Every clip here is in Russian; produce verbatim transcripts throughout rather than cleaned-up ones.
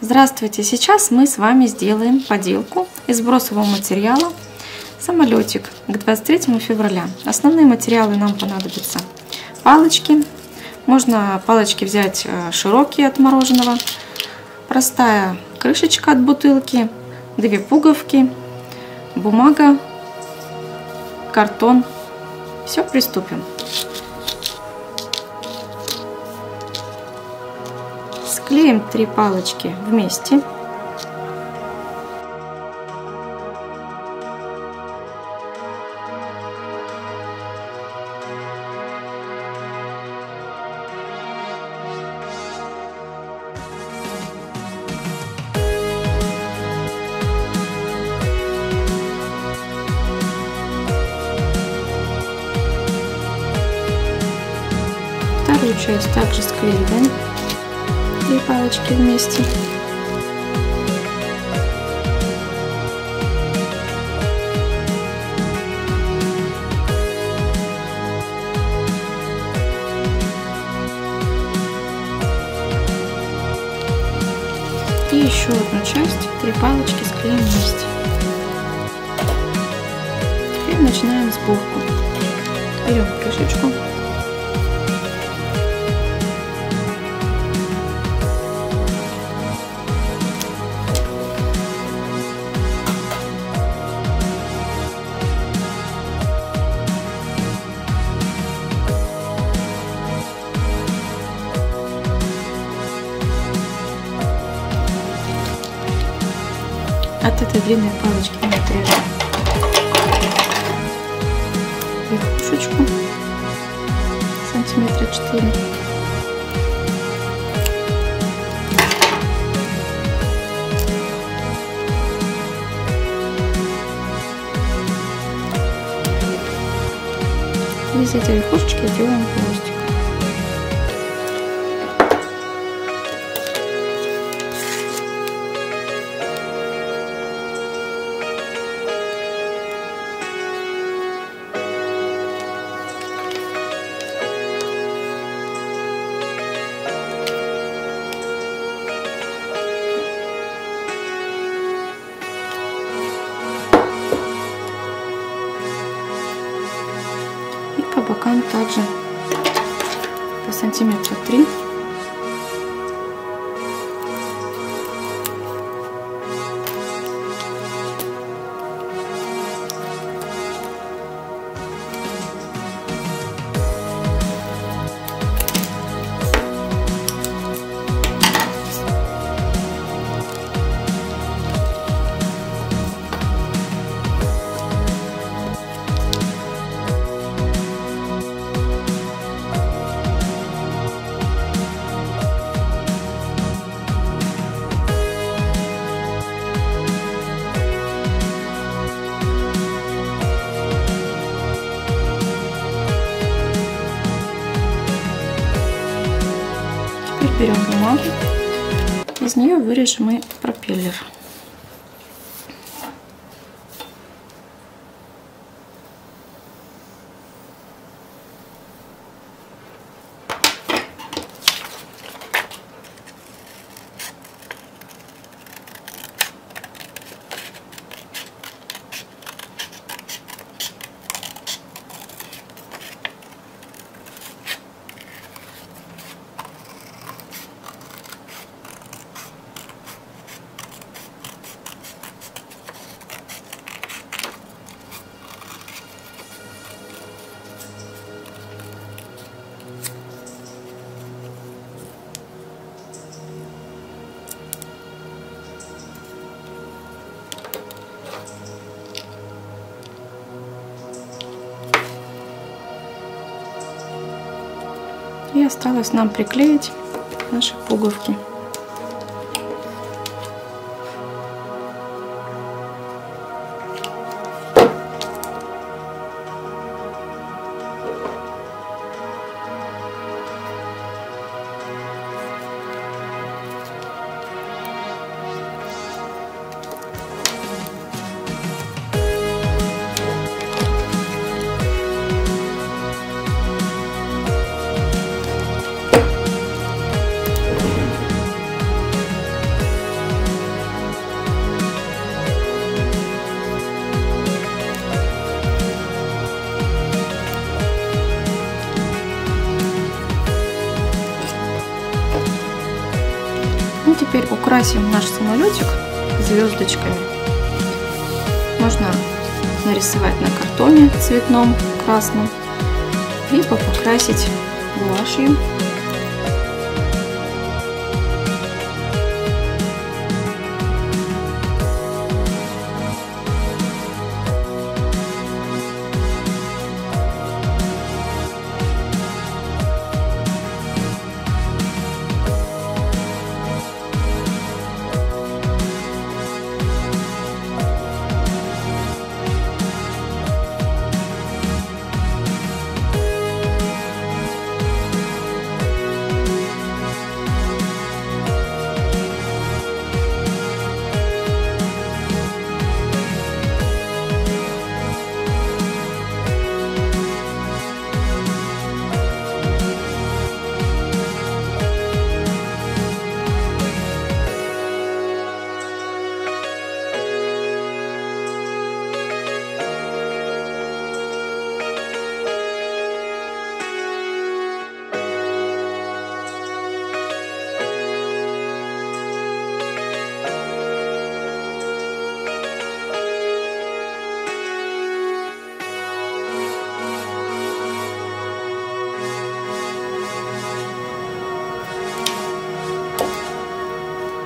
Здравствуйте! Сейчас мы с вами сделаем поделку из бросового материала самолетик к двадцать третьему февраля. Основные материалы нам понадобятся: палочки. Можно палочки взять широкие от мороженого, простая крышечка от бутылки, две пуговки, бумага, картон. Все, приступим. Склеим три палочки вместе. Вторую часть также склеиваем. Три палочки вместе. И еще одну часть, три палочки склеим вместе. Теперь начинаем сборку. Берем крышечку. От этой длинной палочки мы отрежем верхушечку сантиметра четыре. И из этой верхушечки делаем хвостик. И по бокам также по сантиметра три. Берем бумагу, из нее вырежем и пропеллер. И осталось нам приклеить наши пуговки. Ну, теперь украсим наш самолетик звездочками. Можно нарисовать на картоне цветном, красном, либо покрасить гуашью.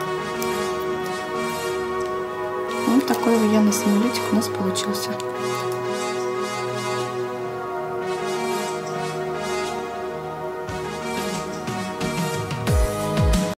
Вот такой военный самолетик у нас получился.